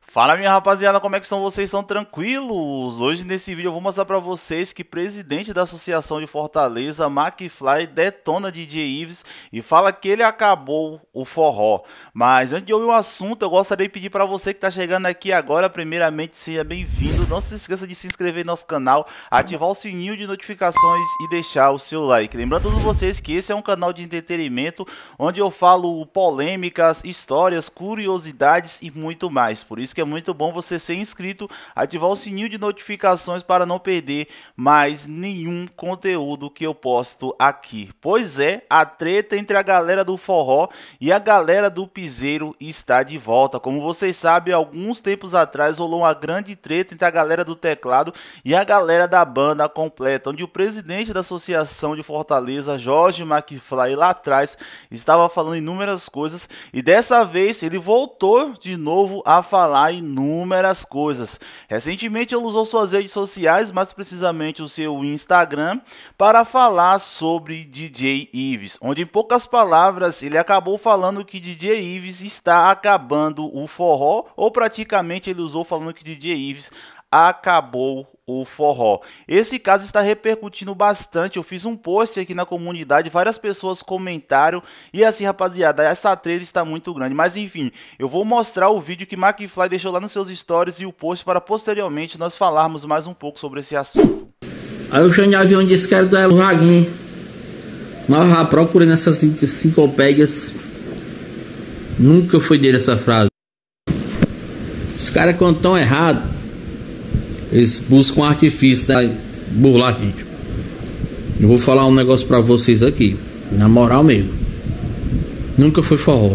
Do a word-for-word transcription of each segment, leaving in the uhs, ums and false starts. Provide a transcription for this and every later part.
Fala, minha rapaziada, como é que estão vocês? Estão tranquilos? Hoje nesse vídeo eu vou mostrar pra vocês que presidente da Associação de Fortaleza, McFly, detona D J Ives e fala que ele acabou o forró. Mas antes de ouvir o assunto, eu gostaria de pedir pra você que tá chegando aqui agora, primeiramente, seja bem-vindo. Não se esqueça de se inscrever no nosso canal, ativar o sininho de notificações e deixar o seu like. Lembrando a todos vocês que esse é um canal de entretenimento, onde eu falo polêmicas, histórias, curiosidades e muito mais. Por isso que é muito bom você ser inscrito, ativar o sininho de notificações para não perder mais nenhum conteúdo que eu posto aqui. Pois é, a treta entre a galera do forró e a galera do piseiro está de volta. Como vocês sabem, alguns tempos atrás rolou uma grande treta entre a galera do teclado e a galera da banda completa, onde o presidente da Associação de Fortaleza, Jorge McFly, lá atrás, estava falando inúmeras coisas e dessa vez ele voltou de novo a falar inúmeras coisas. Recentemente ele usou suas redes sociais, mais precisamente o seu Instagram, para falar sobre D J Ives, onde em poucas palavras ele acabou falando que D J Ives está acabando o forró, ou praticamente ele usou falando que D J Ives acabou o forró. Esse caso está repercutindo bastante. Eu fiz um post aqui na comunidade, várias pessoas comentaram e assim, rapaziada, essa treta está muito grande. Mas enfim, eu vou mostrar o vídeo que McFly deixou lá nos seus stories e o post para posteriormente nós falarmos mais um pouco sobre esse assunto. Aí o Xande Avião disse que era do Vaguinho. Mas eu já procurei nessas enciclopédias, nunca foi dele essa frase. Os caras quando estão errados, eles buscam um artifício da burlar a gente. Eu vou falar um negócio pra vocês aqui, na moral mesmo. Nunca foi forró.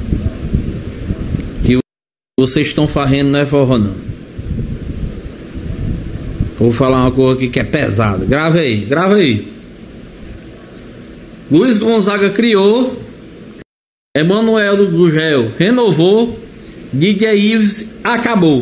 E vocês estão farrendo não é forró não. Vou falar uma coisa aqui que é pesada. Grava aí, grava aí. Luiz Gonzaga criou, Emanuel do Gugel renovou, D J Ives acabou.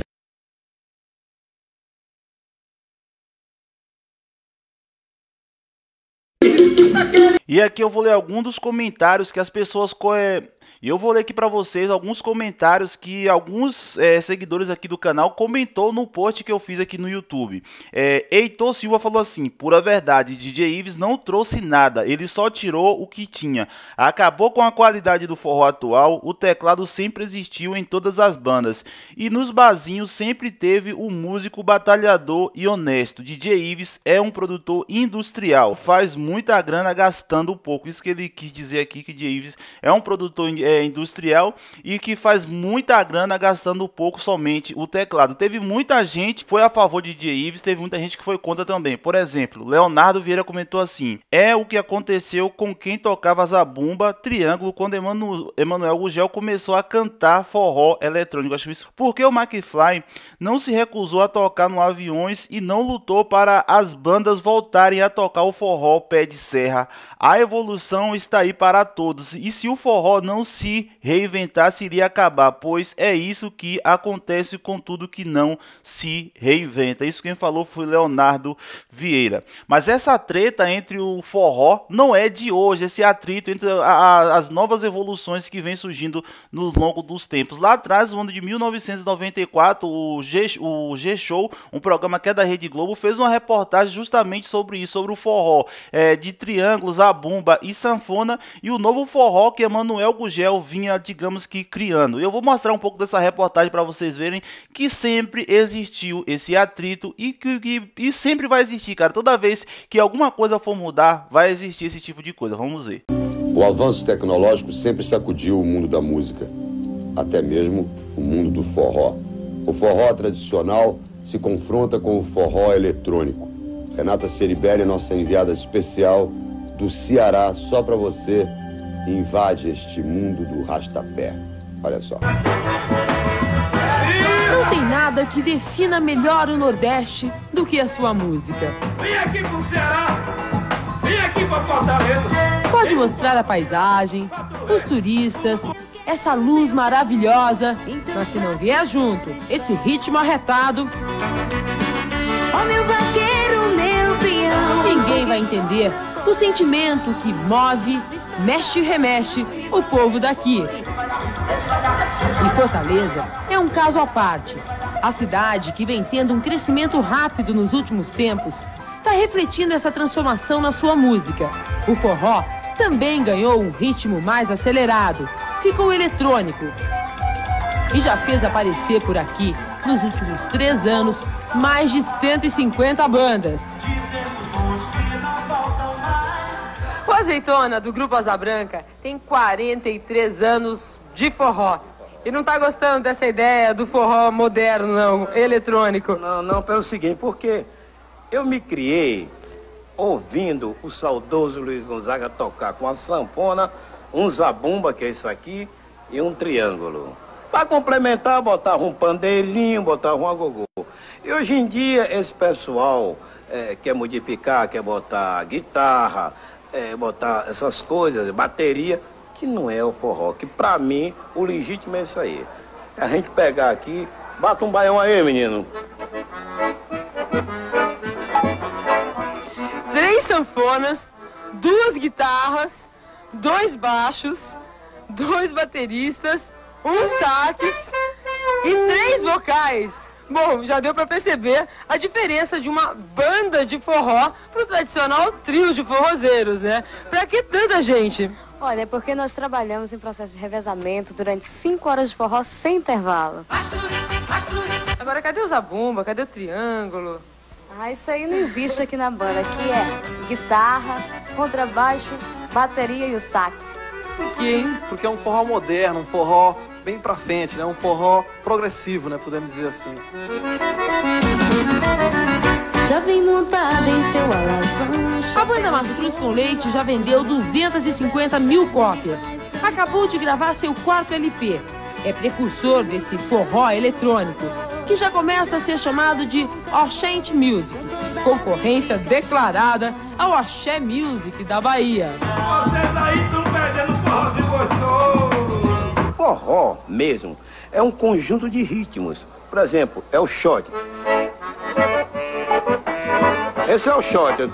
E aqui eu vou ler alguns dos comentários que as pessoas... Co E eu vou ler aqui para vocês alguns comentários que alguns é, seguidores aqui do canal comentou no post que eu fiz aqui no YouTube. É, Heitor Silva falou assim: pura verdade, D J Ives não trouxe nada, ele só tirou o que tinha. Acabou com a qualidade do forró atual, o teclado sempre existiu em todas as bandas. E nos barzinhos sempre teve um músico batalhador e honesto. D J Ives é um produtor industrial, faz muita grana gastando pouco. Isso que ele quis dizer aqui, que D J Ives é um produtor É, industrial e que faz muita grana gastando pouco somente o teclado. Teve muita gente que foi a favor de D J Ives, teve muita gente que foi contra também. Por exemplo, Leonardo Vieira comentou assim: é o que aconteceu com quem tocava zabumba, triângulo, quando Emanu Emanuel Gugel começou a cantar forró eletrônico. Acho isso porque o McFly não se recusou a tocar no Aviões e não lutou para as bandas voltarem a tocar o forró pé de serra. A evolução está aí para todos, e se o forró não se reinventasse, iria acabar, pois é isso que acontece com tudo que não se reinventa. Isso quem falou foi Leonardo Vieira. Mas essa treta entre o forró não é de hoje, esse atrito entre a, a, as novas evoluções que vem surgindo no longo dos tempos. Lá atrás, no ano de mil novecentos e noventa e quatro, o G, o G-Show, um programa que é da Rede Globo, fez uma reportagem justamente sobre isso, sobre o forró é, de triângulos, a bomba e sanfona, e o novo forró que Emanuel Gugel vinha, digamos que, criando. Eu vou mostrar um pouco dessa reportagem para vocês verem que sempre existiu esse atrito e que, que e sempre vai existir, cara. Toda vez que alguma coisa for mudar, vai existir esse tipo de coisa. Vamos ver. O avanço tecnológico sempre sacudiu o mundo da música, até mesmo o mundo do forró. O forró tradicional se confronta com o forró eletrônico. Renata Ceribelli, nossa enviada especial do Ceará, só para você, invade este mundo do rastapé. Olha só. Não tem nada que defina melhor o Nordeste do que a sua música. Vem aqui pro Ceará, vem aqui pra Fortaleza. Pode mostrar a paisagem, os turistas, essa luz maravilhosa, mas se não vier junto, esse ritmo arretado... Ó meu vaqueiro, meu peão, ninguém vai entender o sentimento que move, mexe e remexe o povo daqui. E Fortaleza é um caso à parte. A cidade, que vem tendo um crescimento rápido nos últimos tempos, está refletindo essa transformação na sua música. O forró também ganhou um ritmo mais acelerado, ficou eletrônico. E já fez aparecer por aqui, nos últimos três anos, mais de cento e cinquenta bandas. O Azeitona, do Grupo Asa Branca, tem quarenta e três anos de forró. E não tá gostando dessa ideia do forró moderno, não, eletrônico? Não, não, pelo seguinte, porque eu me criei ouvindo o saudoso Luiz Gonzaga tocar com a sanfona, um zabumba, que é isso aqui, e um triângulo. Para complementar, botava um pandeirinho, botava um agogô. E hoje em dia, esse pessoal é, quer modificar, quer botar guitarra, é, botar essas coisas, bateria, que não é o forró, que pra mim o legítimo é isso aí. A gente pegar aqui, bata um baião aí, menino. Três sanfonas, duas guitarras, dois baixos, dois bateristas, um sax e três vocais. Bom, já deu pra perceber a diferença de uma banda de forró pro tradicional trio de forrozeiros, né? Pra que tanta gente? Olha, é porque nós trabalhamos em processo de revezamento durante cinco horas de forró sem intervalo. Agora, cadê o zabumba? Cadê o triângulo? Ah, isso aí não existe aqui na banda. Aqui é guitarra, contrabaixo, bateria e o sax. Por quê, hein? Porque é um forró moderno, um forró bem pra frente, né? Um forró progressivo, né? Podemos dizer assim. Já vem montada em seu alazão. A banda Mastruz com Leite já vendeu duzentas e cinquenta mil cópias. Acabou de gravar seu quarto L P. É precursor desse forró eletrônico, que já começa a ser chamado de Oxente Music, concorrência declarada ao Axé Music da Bahia. Vocês aí estão perdendo forró de gostoso. Forró mesmo é um conjunto de ritmos. Por exemplo, é o shot. Esse é o shot.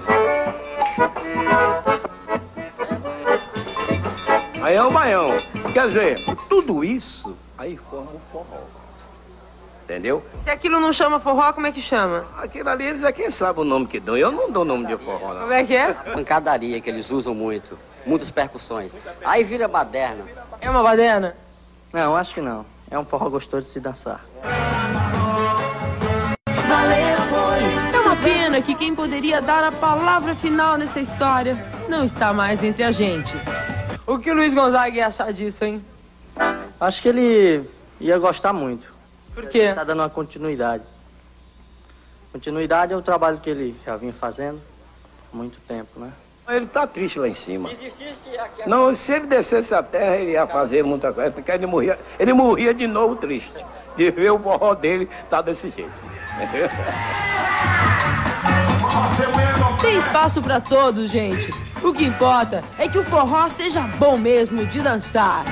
Aí é o baião. Quer dizer, tudo isso aí forma um forró. Entendeu? Se aquilo não chama forró, como é que chama? Aquilo ali, eles é quem sabe o nome que dão. Eu não dou nome de forró, não. Como é que é? Pancadaria, que eles usam muito. Muitas percussões. Aí vira baderna. É uma baderna? Não, acho que não. É um forró gostoso de se dançar. Valeu, foi. É uma pena que quem poderia dar a palavra final nessa história não está mais entre a gente. O que o Luiz Gonzaga ia achar disso, hein? Acho que ele ia gostar muito. Por quê? Tá dando uma continuidade. Continuidade é o trabalho que ele já vinha fazendo há muito tempo, né? Ele tá triste lá em cima. Não, se ele descesse a terra, ele ia fazer muita coisa, porque ele morria, ele morria de novo triste, de ver o forró dele tá desse jeito. Tem espaço pra todos, gente. O que importa é que o forró seja bom mesmo de dançar.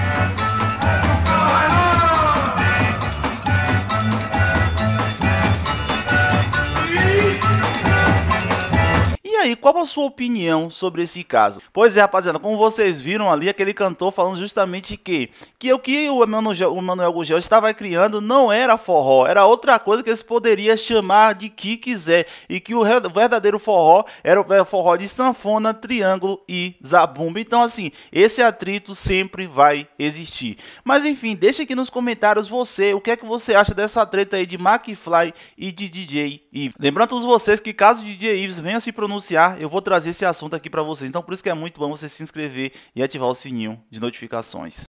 E aí, qual a sua opinião sobre esse caso? Pois é, rapaziada, como vocês viram ali, aquele cantor falando justamente que, que o que o Manuel, o Manuel Gurgel estava criando não era forró, era outra coisa que eles poderiam chamar de que quiser, e que o verdadeiro forró era o forró de sanfona, triângulo e zabumba. Então, assim, esse atrito sempre vai existir. Mas, enfim, deixa aqui nos comentários você, o que é que você acha dessa treta aí de McFly e de D J Ives. Lembrando a todos vocês que caso o D J Ives venha se pronunciar, eu vou trazer esse assunto aqui para vocês. Então por isso que é muito bom você se inscrever e ativar o sininho de notificações.